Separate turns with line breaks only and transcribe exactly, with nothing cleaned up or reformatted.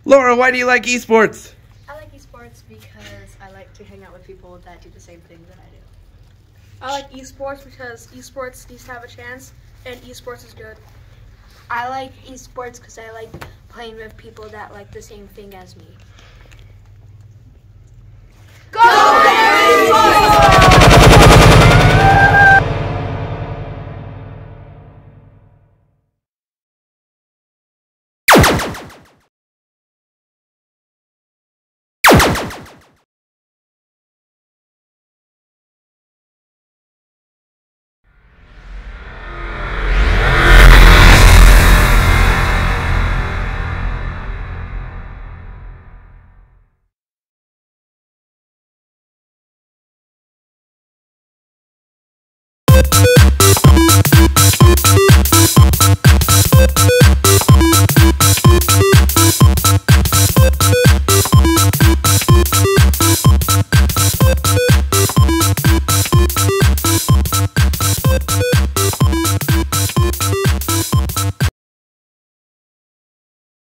Laura, why do you like esports?
I like esports because I like to hang out with people that do the same thing that I do.
I like esports because esports needs to have a chance, and esports is good.
I like esports because I like playing with people that like the same thing as me.
Go!